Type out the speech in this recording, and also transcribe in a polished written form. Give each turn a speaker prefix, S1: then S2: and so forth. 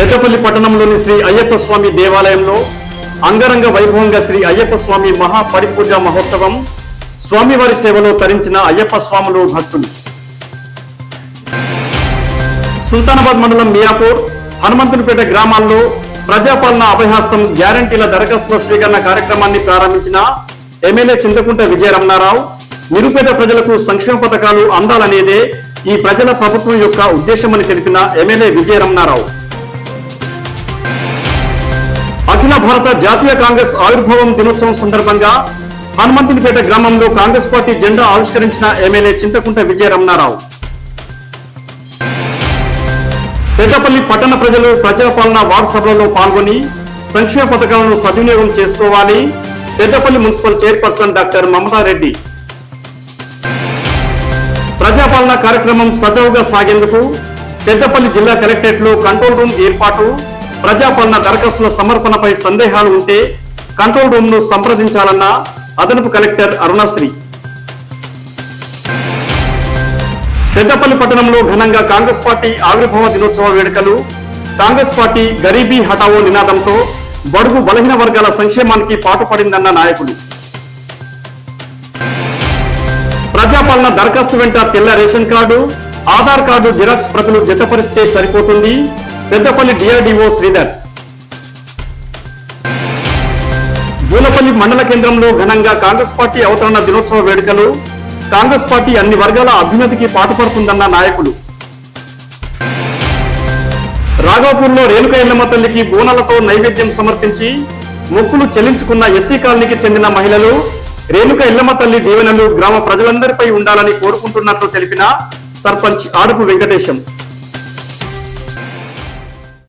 S1: పెద్దపల్లి పట్టణంలోని శ్రీ అయ్యప్ప స్వామి దేవాలయంలో అంగరంగ వైభవంగా శ్రీ అయ్యప్ప స్వామి మహా పరిపూజ మహోత్సవం, స్వామివారి సేవలో తరించిన అయ్యప్ప స్వాములు భక్తులు. సుల్తానాబాద్ మండలం మియాపూర్, హనుమంతునిపేట గ్రామాల్లో ప్రజాపాలన అభయహస్తం గ్యారంటీల దరఖాస్తుల స్వీకరణ కార్యక్రమాన్ని ప్రారంభించిన ఎమ్మెల్యే చింతకుంట విజయరమణారావు, నిరుపేద ప్రజలకు సంక్షేమ పథకాలు అందాలనేదే ఈ ప్రజల ప్రభుత్వం యొక్క ఉద్దేశమని తెలిపిన ఎమ్మెల్యే విజయరమణారావు. అఖిల భారత జాతీయ కాంగ్రెస్ ఆవిర్భావం దినోత్సవం సందర్భంగా హనుమంతునిపేట గ్రామంలో కాంగ్రెస్ పార్టీ జెండా ఆవిష్కరించిన ఎమ్మెల్యే చింతకుంట విజయరమణారావు. పెద్దపల్లి పట్టణ ప్రజలు ప్రజాపాలన వార్డు సభలలో పాల్గొని సంక్షేమ పథకాలను సద్వినియోగం చేసుకోవాలి. Peddapalli municipal chairperson doctor Mamatha Reddy. ప్రజాపాలన కార్యక్రమం సజావుగా సాగేందుకు పెద్దపల్లి జిల్లా కలెక్టరేట్ లో కంట్రోల్ రూమ్ ఏర్పాటు. ప్రజాపాలన దరఖాస్తుల సమర్పణపై సందేహాలు ఉంటే కంట్రోల్ రూమ్ ను సంప్రదించాలన్న అదనపు కలెక్టర్ అరుణశ్రీ. పెద్దపల్లి పట్టణంలో ఘనంగా కాంగ్రెస్ పార్టీ ఆవిర్భావ దినోత్సవ వేడుకలు. కాంగ్రెస్ పార్టీ గరీబీ హఠావో నినాదంతో బడుగు బలహీన వర్గాల సంక్షేమానికి పాటుపడిందన్న నాయకులు. ప్రజాపాలన దరఖాస్తు వెంట తెల్ల ration card, Aadhaar card xerox ప్రతులు జతపరిస్తే సరిపోతుంది. పెద్దపల్లి డిఆర్డీఓ శ్రీధర్. జూలపల్లి మండల కేంద్రంలో ఘనంగా కాంగ్రెస్ పార్టీ అవతరణ దినోత్సవ వేడుకలు. కాంగ్రెస్ పార్టీ అన్ని వర్గాల అభ్యున్నతికి పాటుపడుతుందన్న నాయకులు. రాఘవపూర్లో రేణుక ఎల్లమ్మ తల్లికి బోనాలతో నైవేద్యం సమర్పించి మొక్కులు చెల్లించుకున్న ఎస్సీ కాలనీకి చెందిన మహిళలు రేణుక ఎల్లమ్మ తల్లి దీవెనలు గ్రామ ప్రజలందరిపై ఉండాలని కోరుకుంటున్నట్లు తెలిపిన సర్పంచ్ ఆడుపు వెంకటేశం.